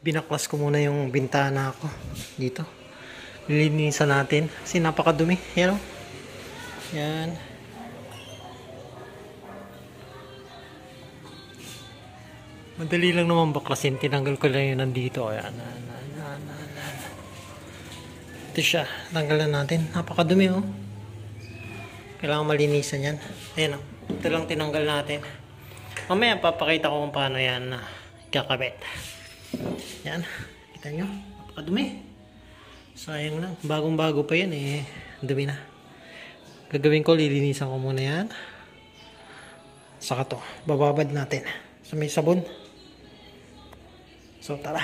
Binaklas ko muna yung bintana ko dito. Lilinisan natin kasi napakadumi. Yan o. Yan. Madali lang naman baklasin. Tinanggal ko lang yun nandito. Ayan. Ito siya. Tanggalan natin. Napakadumi o. Kailangan malinisan yan. Ayan o. Ito lang tinanggal natin. Mamaya papakita ko kung paano yan kakabit. Yan. Kita nyo? Napakadumi. Sayang lang. Bagong-bago pa yan eh. Dumi na. Gagawin ko, lilinisan ko muna yan. Saka to. Bababad natin. So may sabon. So tara.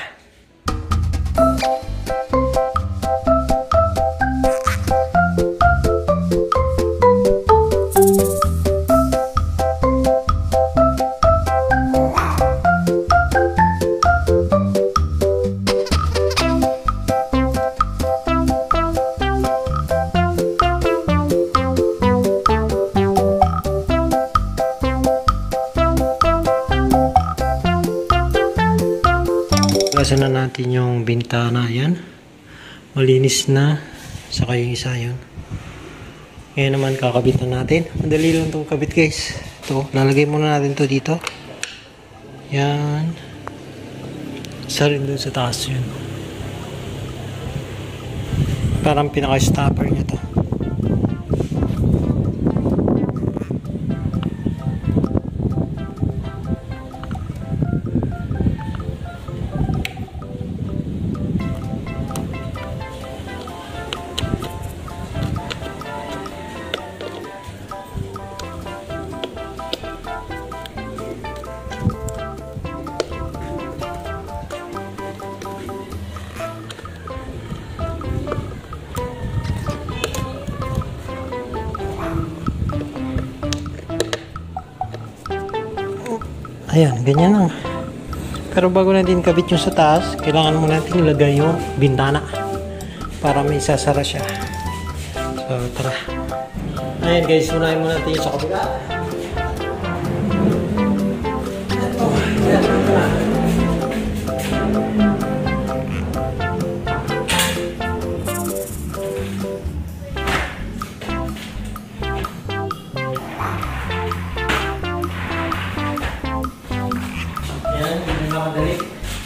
Bawasan na natin yung bintana. Yan. Malinis na. Saka yung isa yun. Ngayon naman kakabit na natin. Madali lang itong kabit guys. Ito. Lalagay muna natin to dito. Yan. Isa rin doon sa taas yun. Parang pinaka-stopper niya to. Ayan, ganyan lang. Pero bago natin kabit yung sa taas, kailangan mo natin ilagay yung bintana para may sasara siya. So, tara. Ayan guys, unahin mo natin yung sa kabila. Madali.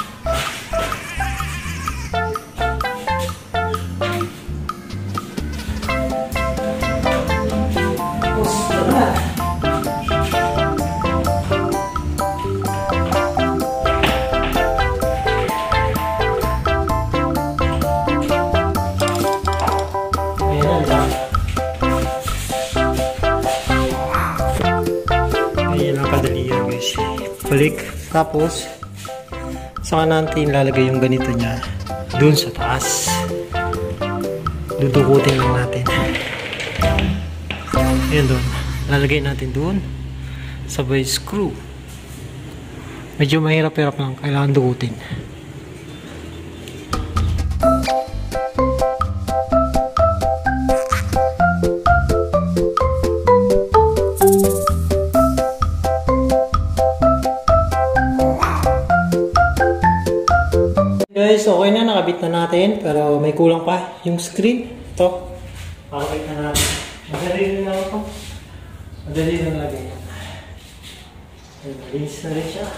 Ayan ang kadali yan guys. Balik. Tapos saka natin lalagay yung ganito niya dun sa taas. Dudukutin lang natin. Ayan dun. Lalagay natin dun. Sabay screw. Medyo mahirap-hirap lang. Kailangan dukutin. Guys, okay na, nakabit na natin, pero may kulang pa yung screen. Ito, pakabit na natin. Madali lang ito. Madali lang lagay. Malinis na rin siya.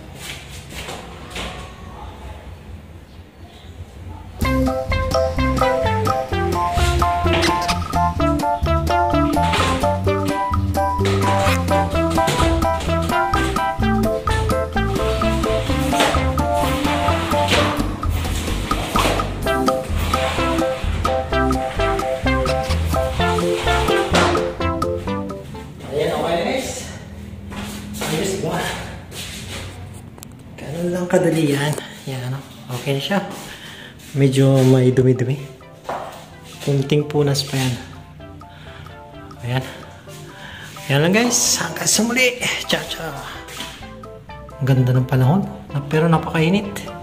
Ganun lang kadali yan. Yan, okay na siya. Medyo may dumi-dumi. Kunting punas pa yan. Ayan. Yan lang guys. Hanggang sa muli. Ciao, ciao. Ang ganda ng panahon. Pero napakainit.